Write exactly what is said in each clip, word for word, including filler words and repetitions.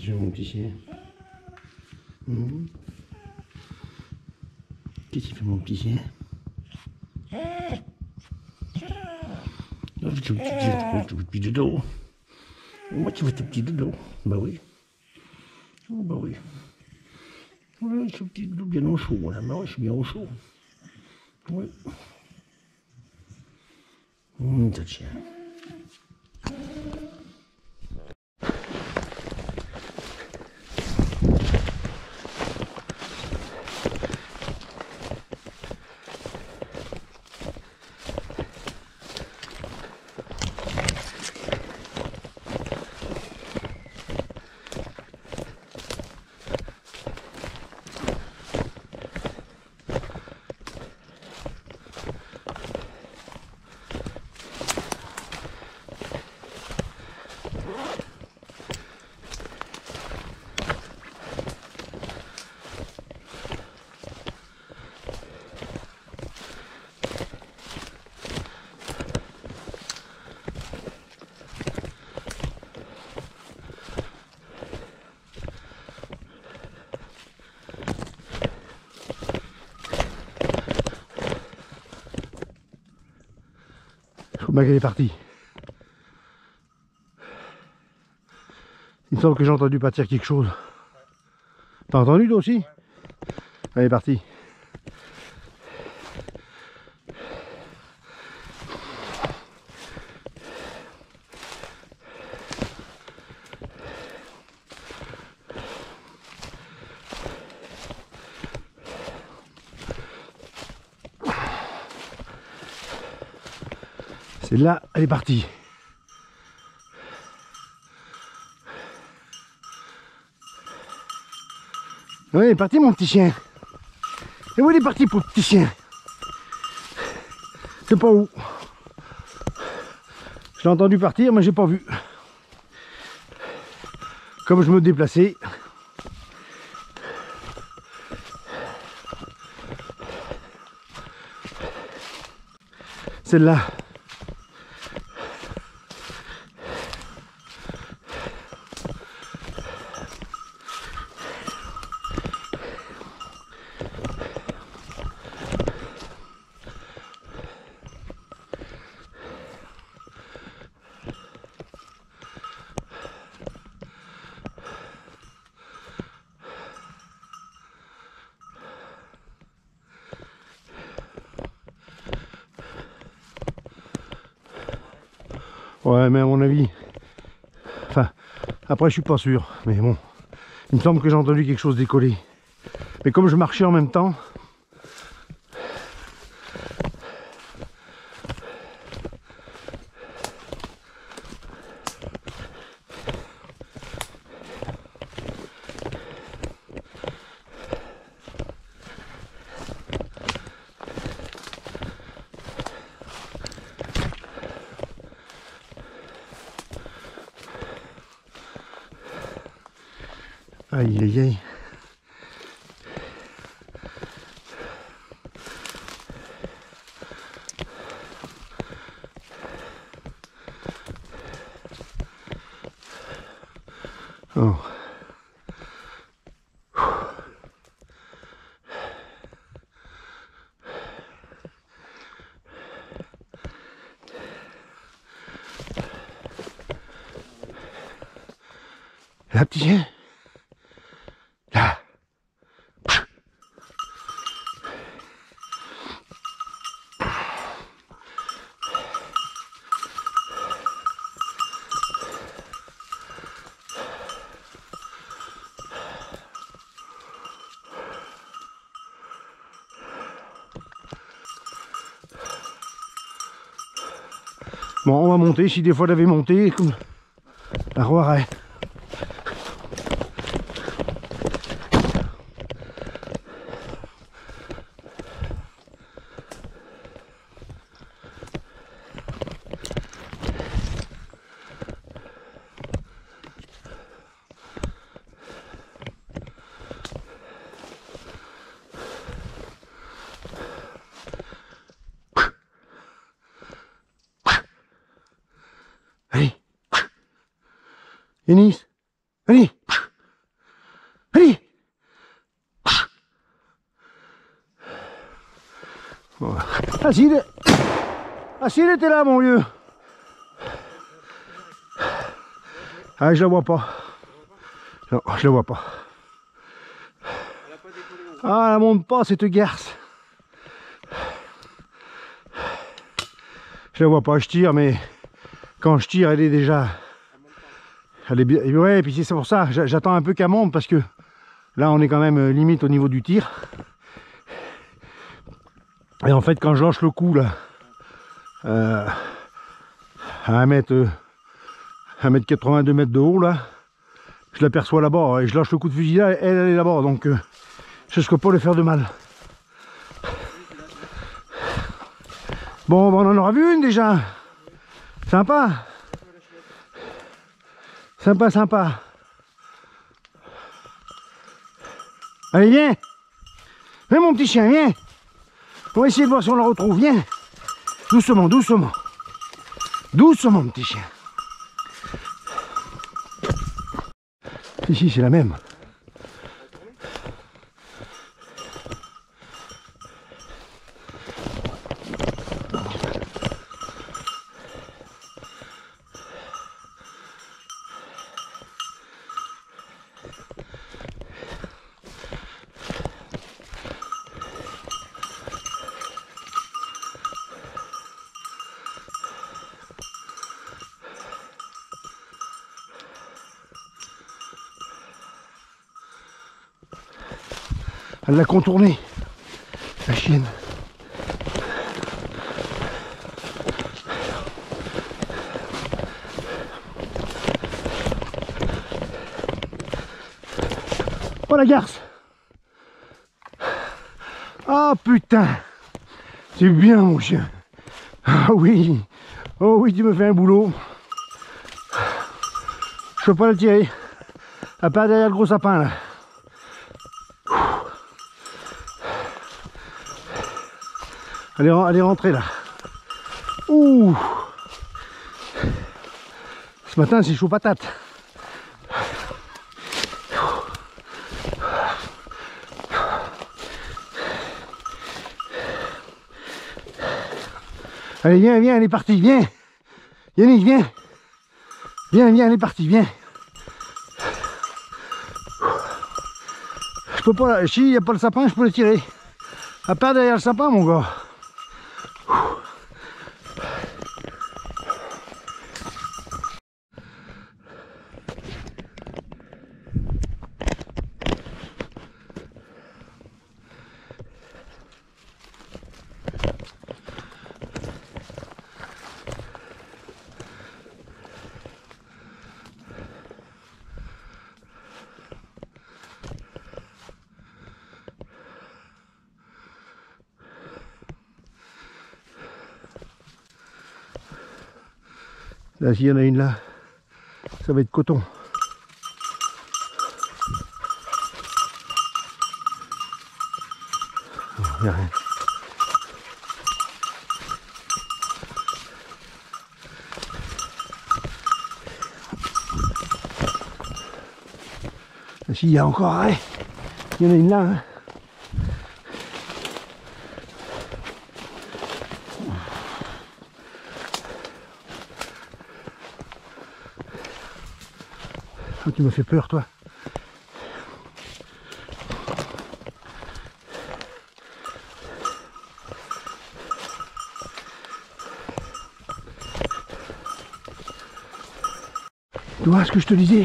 fait mon petit chien? Mmh. Qu'est-ce qu'il fait mon petit chien? Oh, tu veux ton petit dodo? Moi, tu veux ton petit dodo? Bah oui. Oh, bah oui. Oui, ce petit dodo bien au chaud, là. Bah oui, je suis bien au chaud. Oui. Mmh, t'as le chien. Je crois bien qu'elle est partie. Il me semble que j'ai entendu partir quelque chose. T'as entendu toi aussi? Elle est partie. C'est là, elle est partie. Ouais, il est parti mon petit chien. Et où il est parti pour le petit chien? Je sais pas où. Je l'ai entendu partir mais j'ai pas vu. Comme je me déplaçais. Celle-là. Ouais, mais à mon avis, enfin, après je suis pas sûr, mais bon, il me semble que j'ai entendu quelque chose décoller. Mais comme je marchais en même temps, aïe aïe aïe. Oh. Là, petit chien. Là. Bon, on va monter. Si des fois elle avait monté, comme la revoirait. Allez. Yanis. Allez. Voilà. Ah si, il est... ah si, il était là, mon vieux. Ah, je la vois pas. Non, je la vois pas. Ah, elle monte pas, cette garce. Je la vois pas, je tire, mais quand je tire, elle est déjà... Elle est bien... Ouais, et puis c'est pour ça, j'attends un peu qu'elle monte, parce que là, on est quand même limite au niveau du tir. Et en fait, quand je lâche le coup, là, euh, à un mètre, un mètre quatre-vingts, deux mètres de haut, là, je l'aperçois là-bas, et je lâche le coup de fusil là, et elle, elle est là-bas, donc euh, je risque pas de faire de mal. Bon, on en aura vu une déjà. Sympa. Sympa, sympa. Allez, viens. Viens, mon petit chien, viens. On va essayer de voir si on la retrouve, viens. Doucement, doucement. Doucement, mon petit chien. Ici, c'est la même. Elle l'a contourné, la chienne. Oh la garce. Ah putain. C'est bien mon chien. Ah oui. Oh oui, tu me fais un boulot. Je peux pas le tirer. À part derrière le gros sapin là. Elle est, elle est rentrée là. Ouh. Ce matin c'est chaud patate. Allez, viens, viens, elle est partie, viens. Yannick, viens. Viens, viens, elle est partie, viens. Je peux pas, si il n'y a pas le sapin, je peux le tirer. À part derrière le sapin, mon gars. Là, s'il y en a une là, ça va être coton. Il n'y a rien. Là, s'il y a encore, ouais. Il y en a une là. Hein. Oh, tu me fais peur, toi. Tu vois ce que je te disais?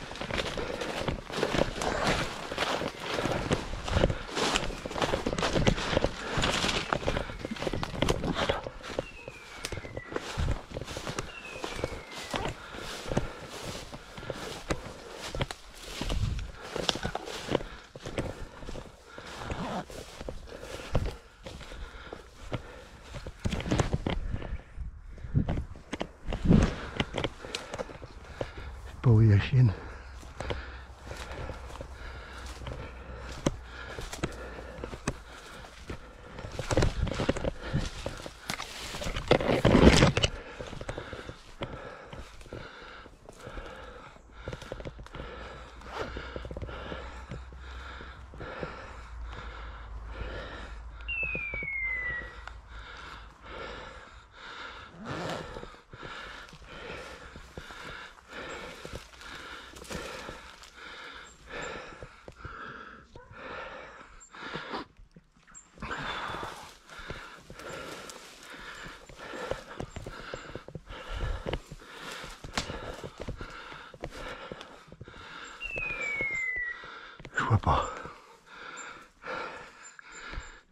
Pas où est la chienne.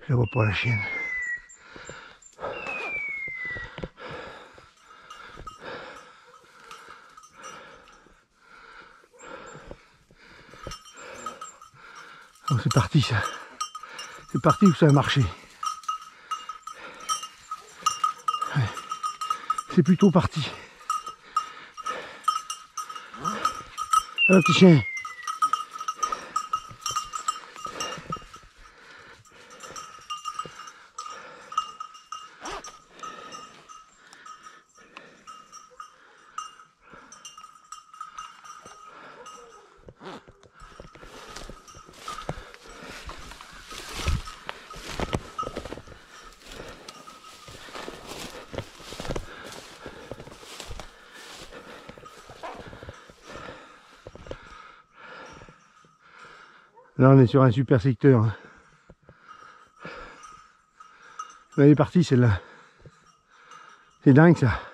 Je la vois pas la chienne. Oh, c'est parti ça. C'est parti où ça a marché. Ouais. C'est plutôt parti. Alors petit chien. Là on est sur un super secteur. Elle est partie celle-là. C'est dingue ça.